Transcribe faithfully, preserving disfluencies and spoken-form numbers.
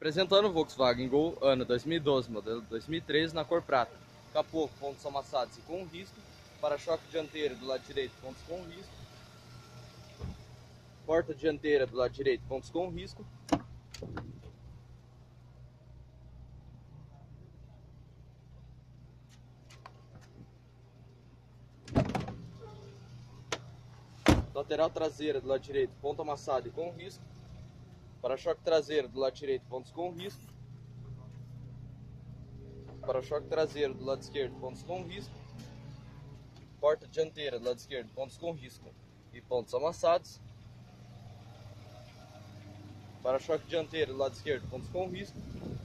Apresentando o Volkswagen Gol ano dois mil e doze, modelo dois mil e treze, na cor prata. Capô, pontos amassados e com risco. Para-choque dianteiro do lado direito, pontos com risco. Porta dianteira do lado direito, pontos com risco. Lateral traseira do lado direito, ponto amassado e com risco. Para-choque traseiro do lado direito, pontos com risco. Para-choque traseiro do lado esquerdo, pontos com risco. Porta dianteira do lado esquerdo, pontos com risco e pontos amassados. Para-choque dianteiro do lado esquerdo, pontos com risco.